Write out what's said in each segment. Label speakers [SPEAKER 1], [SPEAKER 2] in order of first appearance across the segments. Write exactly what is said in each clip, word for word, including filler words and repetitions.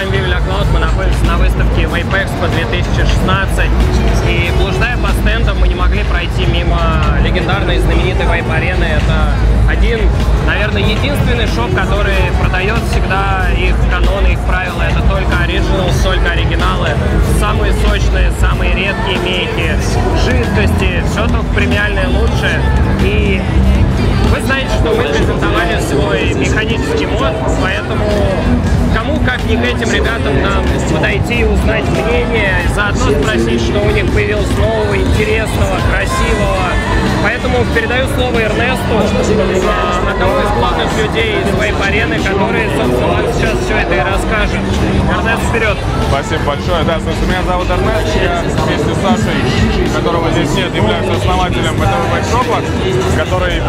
[SPEAKER 1] вами Vivi Cloud, мы находимся на выставке Vape-Expo две тысячи шестнадцать. И блуждая по стендам, мы не могли пройти мимо легендарной знаменитой Vape-арены. Это один, наверное, единственный шоп, который продает всегда их каноны, их правила. Это только оригинал, только оригиналы. Самые сочные, самые редкие мейки, жидкости, все только премиальное лучшее. И вы знаете, что мы презентовали свой механический мод, поэтому кому, как не к этим ребятам, нам подойти и узнать мнение, заодно спросить, что у них появилось нового, интересного, красивого. Поэтому передаю слово Эрнесту, одному из главных людей из Vape-арены, который, собственно, вам сейчас все это и расскажет. Эрнест, вперед!
[SPEAKER 2] Спасибо большое. Да, слушай, меня зовут Эрнест, я вместе с Сашей, которого здесь нет, являюсь основателем этого вейп-шопа, который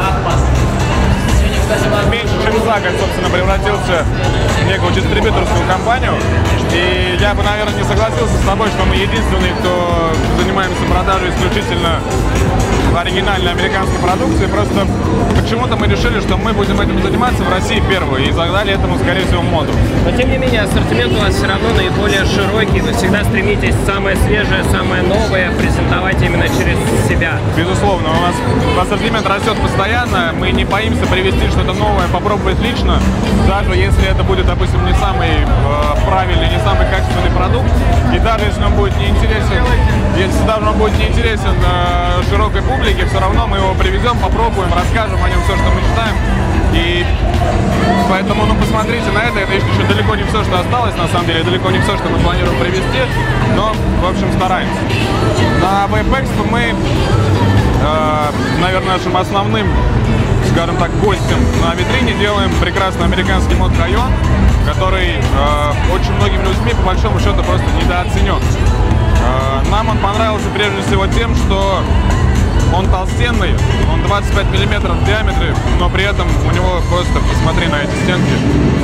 [SPEAKER 2] меньше чем за год, собственно, превратился в некую дистрибьюторскую компанию. И я бы, наверное, не согласился с тобой, что мы единственные, кто занимаемся продажей исключительно оригинальной американской продукции. Просто почему-то мы решили, что мы будем этим заниматься в России первые, и задали этому, скорее всего, моду.
[SPEAKER 1] Но, тем не менее, ассортимент у вас все равно наиболее широкий. Вы всегда стремитесь самое свежее, самое новое презентовать именно через себя.
[SPEAKER 2] Безусловно, у нас ассортимент растет постоянно. Мы не боимся привести что-то новое, попробовать лично, даже если это будет, допустим, не самый э, правильный, не самый качественный продукт. И даже если он будет неинтересен, если даже он будет неинтересен э, широкой публике, все равно мы его привезем, попробуем, расскажем о нем все, что мы читаем. И поэтому, ну, посмотрите на это, это еще далеко не все, что осталось, на самом деле, далеко не все, что мы планируем привезти, но, в общем, стараемся. На Vape-Expo мы, э, наверное, нашим основным, скажем так, гостем на витрине делаем прекрасный американский мод Кайон, который э, очень многими людьми, по большому счету, просто недооценен. Э, нам он понравился прежде всего тем, что он толстенный, он двадцать пять миллиметров в диаметре, но при этом у него просто, посмотри на эти стенки.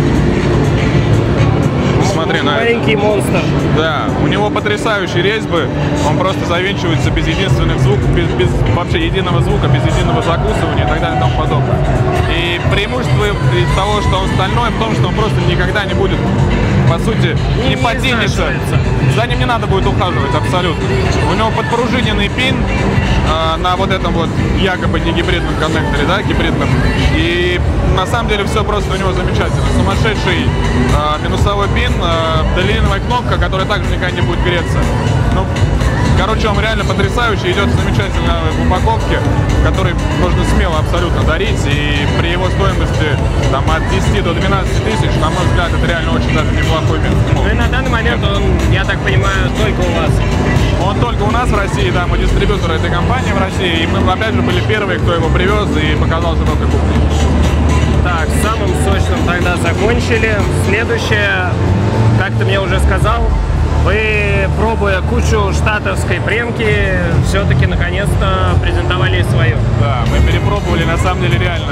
[SPEAKER 2] Посмотри на
[SPEAKER 1] маленький
[SPEAKER 2] это.
[SPEAKER 1] Монстр.
[SPEAKER 2] Да, у него потрясающие резьбы, он просто завинчивается без единственных звуков, без, без вообще единого звука, без единого закусывания и так далее и тому подобное. И преимущество того, что он стальной, в том, что он просто никогда не будет, по сути, не, не подтянется. За ним не надо будет ухаживать абсолютно. У него подпружиненный пин э, на вот этом вот якобы не гибридном коннекторе, да, гибридном. И на самом деле все просто у него замечательно. Сумасшедший э, минусовой пин, э, долиновая кнопка, которая также никогда не будет греться. Ну, короче, он реально потрясающий, идет замечательно в упаковке, который можно смело абсолютно дарить. И при его стоимости там, от десяти до двенадцати тысяч, на мой взгляд, это реально очень даже неплохой мир.
[SPEAKER 1] Ну и на данный момент он, я так понимаю, только у вас.
[SPEAKER 2] Он только у нас в России, да, мы дистрибьюторы этой компании в России, и мы, опять же, были первые, кто его привез и показал широкой публике.
[SPEAKER 1] Так, с самым сочным тогда закончили. Следующее, как ты мне уже сказал, вы, пробуя кучу штатовской премки, все-таки наконец-то презентовали свою.
[SPEAKER 2] Да, мы перепробовали, на самом деле, реально.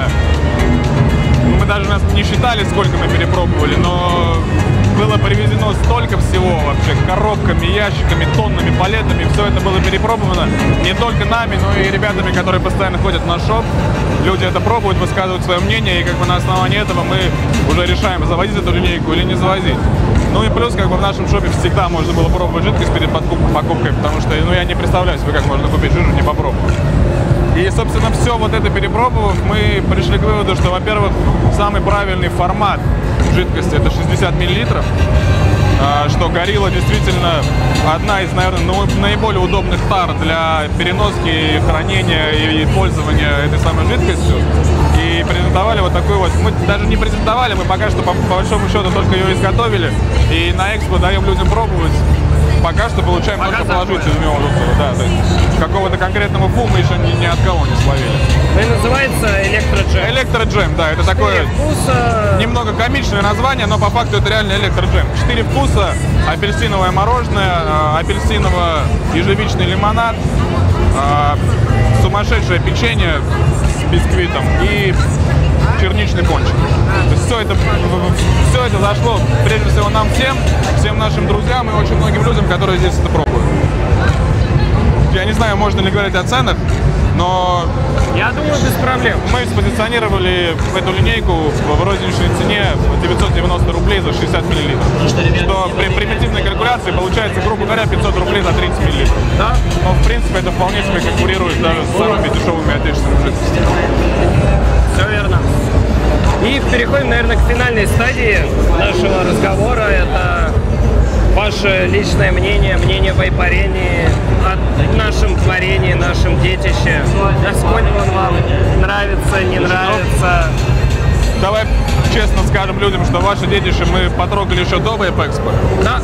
[SPEAKER 2] Мы даже нас не считали, сколько мы перепробовали, но было привезено столько всего вообще, коробками, ящиками, тоннами, палетами. Все это было перепробовано не только нами, но и ребятами, которые постоянно ходят в наш шоп. Люди это пробуют, высказывают свое мнение, и как бы на основании этого мы уже решаем, завозить эту линейку или не завозить. Ну и плюс, как бы в нашем шопе всегда можно было пробовать жидкость перед покупкой, потому что, ну, я не представляю себе, как можно купить жижу, не попробовав. И, собственно, все вот это перепробовав, мы пришли к выводу, что, во-первых, самый правильный формат жидкости это шестьдесят миллилитров, что Gorilla действительно одна из, наверное, наиболее удобных тар для переноски, хранения и пользования этой самой жидкостью. И презентовали вот такой вот, мы даже не презентовали, мы пока что по, по большому счету только ее изготовили, и на экспо даем людям пробовать. Пока что получаем пока только положительные отзывы, да, то есть какого-то конкретного фу мы еще ни, ни от кого не словили.
[SPEAKER 1] Ну и называется Электроджем.
[SPEAKER 2] Электроджем, да, это такое
[SPEAKER 1] вкуса...
[SPEAKER 2] немного комичное название, но по факту это реально электроджем. Четыре вкуса: апельсиновое мороженое, апельсиново-ежевичный лимонад, сумасшедшее печенье с бисквитом и черничный пончик. То есть все это, все это зашло прежде всего нам всем, всем нашим друзьям и очень многим людям, которые здесь это пробуют. Я не знаю, можно ли говорить о ценах, Но
[SPEAKER 1] Я думаю, без проблем.
[SPEAKER 2] мы спозиционировали эту линейку в розничной цене девятьсот девяносто рублей за шестьдесят миллилитров. Что при примитивной калькуляции получается, грубо говоря, пятьсот рублей за тридцать миллилитров.
[SPEAKER 1] Да?
[SPEAKER 2] Но, в принципе, это вполне себе конкурирует даже с самыми дешевыми отечественными жидкостями.
[SPEAKER 1] Все верно. И переходим, наверное, к финальной стадии нашего разговора. Это ваше личное мнение, мнение в вейпарении, о нашем творении, нашем детище. Насколько он вам нравится, не нравится?
[SPEAKER 2] Давай честно скажем людям, что ваше детище мы потрогали еще до Вейп-Экспо.
[SPEAKER 1] Да.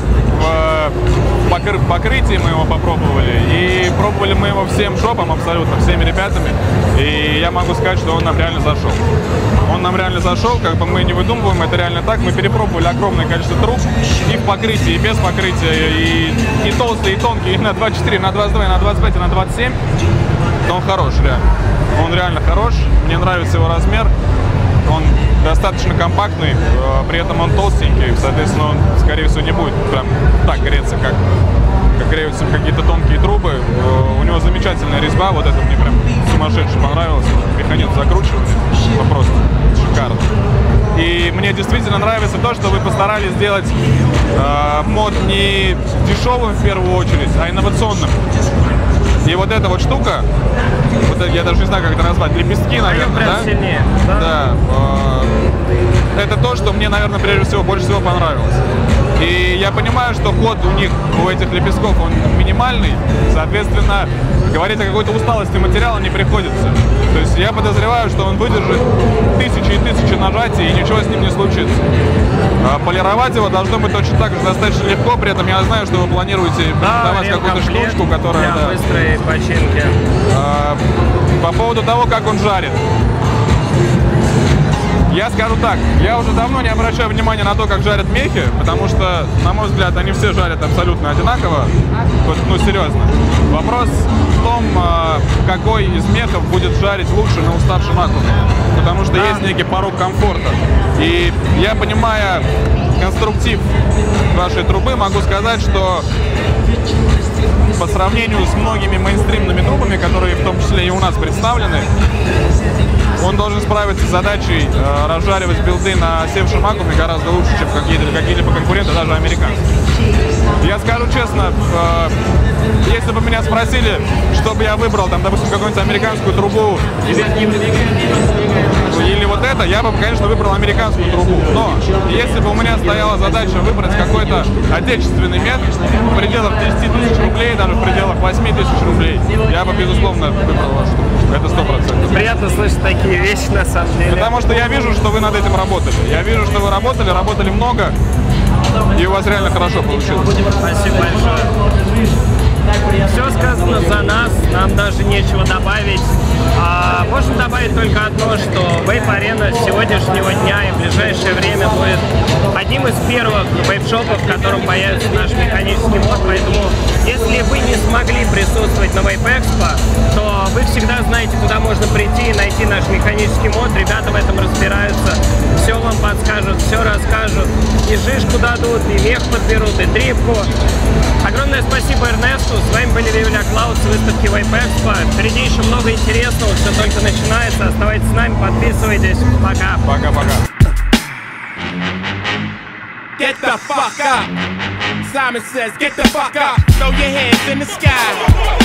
[SPEAKER 2] В покры покрытии мы его попробовали. И пробовали мы его всем шопом, абсолютно, всеми ребятами. И я могу сказать, что он нам реально зашел. Он нам реально зашел, как бы мы не выдумываем, это реально так. Мы перепробовали огромное количество труб и в покрытии, и без покрытия, и, и толстые, и тонкие, и на двадцать четыре, на двадцать два, и на двадцать пять, и на двадцать семь. Но он хорош, реально. Он реально хорош, мне нравится его размер. Он достаточно компактный, при этом он толстенький, соответственно, он, скорее всего, не будет прям так греться, как, как греются какие-то тонкие трубы. У него замечательная резьба, вот это мне прям сумасшедше понравилось. Механизм закручивания, это просто шикарно. И мне действительно нравится то, что вы постарались сделать э, мод не дешевым в первую очередь, а инновационным. И вот эта вот штука, вот это, я даже не знаю, как это назвать, лепестки, наверное, да?
[SPEAKER 1] Сильнее, да?
[SPEAKER 2] Да. Э, это то, что мне, наверное, прежде всего больше всего понравилось. И я понимаю, что ход у них, у этих лепестков, он минимальный, соответственно, говорить о какой-то усталости материала не приходится. То есть я подозреваю, что он выдержит тысячи и тысячи нажатий, и ничего с ним не случится. А полировать его должно быть точно так же достаточно легко, при этом я знаю, что вы планируете давать какую-то штучку, которая...
[SPEAKER 1] Для
[SPEAKER 2] да,
[SPEAKER 1] быстрой починки.
[SPEAKER 2] а, по поводу того, как он жарит. Я скажу так, я уже давно не обращаю внимания на то, как жарят мехи, потому что, на мой взгляд, они все жарят абсолютно одинаково. Ну, серьезно. Вопрос в том, какой из мехов будет жарить лучше на уставшем аккуме. Потому что есть некий порог комфорта. И я, понимая конструктив вашей трубы, могу сказать, что по сравнению с многими мейнстримными трубами, которые в том числе и у нас представлены, он должен справиться с задачей э, разжаривать билды на севшем аккуме гораздо лучше, чем какие-либо какие конкуренты, даже американцы. Я скажу честно, э, если бы меня спросили, что бы я выбрал, там, допустим, какую-нибудь американскую трубу или, или вот это, я бы, конечно, выбрал американскую трубу. Но если бы у меня стояла задача выбрать какой-то отечественный мех в пределах десяти тысяч рублей, даже в пределах восьми тысяч рублей, я бы, безусловно, выбрал вашу трубу. Это сто процентов.
[SPEAKER 1] Приятно слышать такие вещи, на самом деле.
[SPEAKER 2] Потому что я вижу, что вы над этим работали. Я вижу, что вы работали, работали много, и у вас реально хорошо получилось.
[SPEAKER 1] Спасибо большое. Все сказано за нас, нам даже нечего добавить. А можно добавить только одно, что вейп-арена с сегодняшнего дня и в ближайшее время будет одним из первых вейп-шопов, в котором появится наш механический мод. Поэтому, если вы не смогли присутствовать на Вейп-Экспо, то вы всегда знаете, куда можно прийти и найти наш механический мод. Ребята в этом разбираются, все вам подскажут, все расскажут. И жишку дадут, и мех подберут, и дрипку. Огромное спасибо Эрнесту. С вами были Вивля Клауд с выставки Вейп-Экспо. Впереди еще много интересного, все только начинается. Оставайтесь с нами, подписывайтесь. Пока.
[SPEAKER 2] Пока-пока.
[SPEAKER 3] Get the fuck up. Simon says, get the fuck up. Throw your hands in the sky.